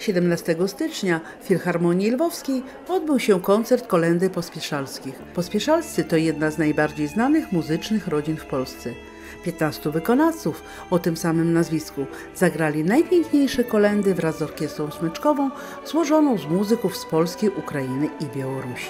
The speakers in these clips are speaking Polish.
17 stycznia w Filharmonii Lwowskiej odbył się koncert kolędy pospieszalskich. Pospieszalscy to jedna z najbardziej znanych muzycznych rodzin w Polsce. 15 wykonawców o tym samym nazwisku zagrali najpiękniejsze kolędy wraz z orkiestrą smyczkową złożoną z muzyków z Polski, Ukrainy i Białorusi.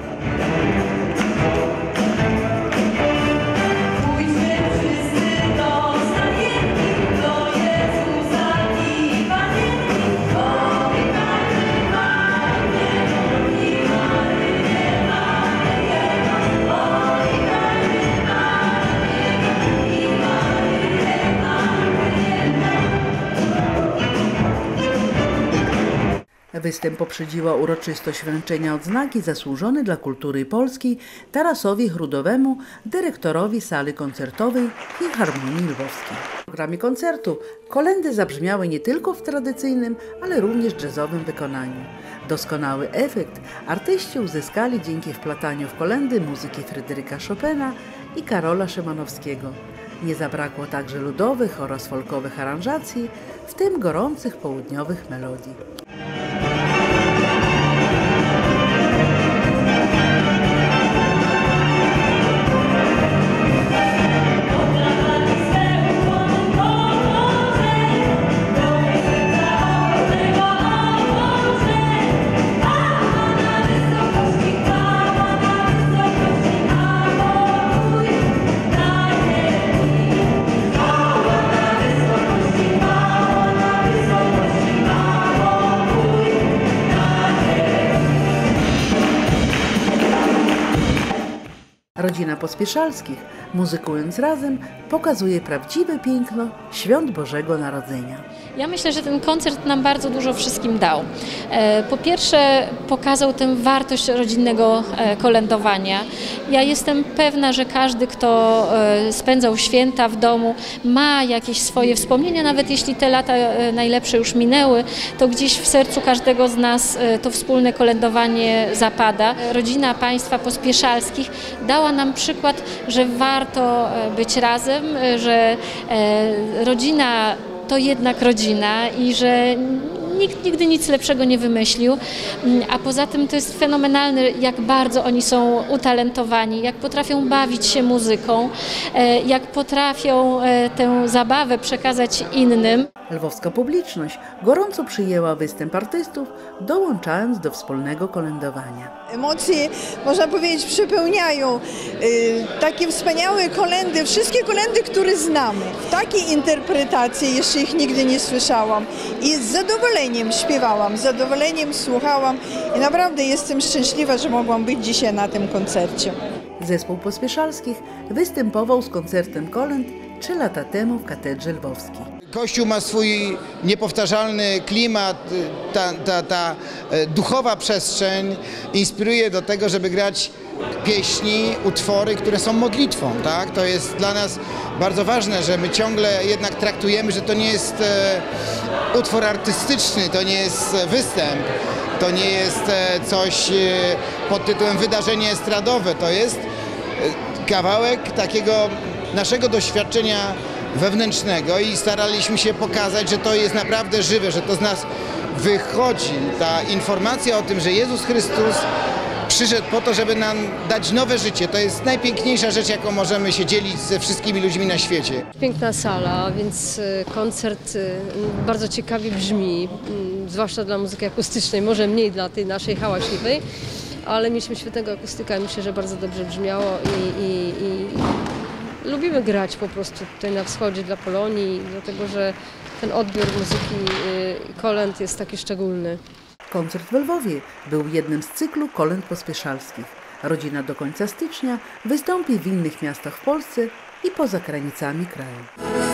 Występ poprzedziła uroczystość wręczenia odznaki zasłużony dla kultury polskiej Tarasowi Chrudowemu, dyrektorowi sali koncertowej Filharmonii Lwowskiej. W programie koncertu kolędy zabrzmiały nie tylko w tradycyjnym, ale również jazzowym wykonaniu. Doskonały efekt artyści uzyskali dzięki wplataniu w kolędy muzyki Fryderyka Chopina i Karola Szymanowskiego. Nie zabrakło także ludowych oraz folkowych aranżacji, w tym gorących południowych melodii. Rodzina Pospieszalskich, muzykując razem, pokazuje prawdziwe piękno świąt Bożego Narodzenia. Ja myślę, że ten koncert nam bardzo dużo wszystkim dał. Po pierwsze pokazał tę wartość rodzinnego kolędowania. Ja jestem pewna, że każdy, kto spędzał święta w domu, ma jakieś swoje wspomnienia, nawet jeśli te lata najlepsze już minęły, to gdzieś w sercu każdego z nas to wspólne kolędowanie zapada. Rodzina państwa Pospieszalskich dała nam przykład, że warto być razem, że rodzina to jednak rodzina i że nikt nigdy nic lepszego nie wymyślił, a poza tym to jest fenomenalne, jak bardzo oni są utalentowani, jak potrafią bawić się muzyką, jak potrafią tę zabawę przekazać innym. Lwowska publiczność gorąco przyjęła występ artystów, dołączając do wspólnego kolędowania. Emocje, można powiedzieć, przepełniają takie wspaniałe kolędy, wszystkie kolędy, które znamy. W takiej interpretacji jeszcze ich nigdy nie słyszałam i z zadowoleniem śpiewałam, z zadowoleniem słuchałam i naprawdę jestem szczęśliwa, że mogłam być dzisiaj na tym koncercie. Zespół Pospieszalskich występował z koncertem kolęd 3 lata temu w Katedrze Lwowskiej. Kościół ma swój niepowtarzalny klimat, ta duchowa przestrzeń inspiruje do tego, żeby grać pieśni, utwory, które są modlitwą. Tak? To jest dla nas bardzo ważne, że my ciągle jednak traktujemy, że to nie jest utwór artystyczny, to nie jest występ, to nie jest coś pod tytułem wydarzenie estradowe, to jest kawałek takiego naszego doświadczenia wewnętrznego i staraliśmy się pokazać, że to jest naprawdę żywe, że to z nas wychodzi. Ta informacja o tym, że Jezus Chrystus przyszedł po to, żeby nam dać nowe życie. To jest najpiękniejsza rzecz, jaką możemy się dzielić ze wszystkimi ludźmi na świecie. Piękna sala, więc koncert bardzo ciekawie brzmi, zwłaszcza dla muzyki akustycznej, może mniej dla tej naszej hałaśliwej, ale mieliśmy świetnego akustyka i myślę, że bardzo dobrze brzmiało i lubimy grać po prostu tutaj na wschodzie dla Polonii, dlatego że ten odbiór muzyki kolęd jest taki szczególny. Koncert w Lwowie był jednym z cyklu kolęd pospieszalskich. Rodzina do końca stycznia wystąpi w innych miastach w Polsce i poza granicami kraju.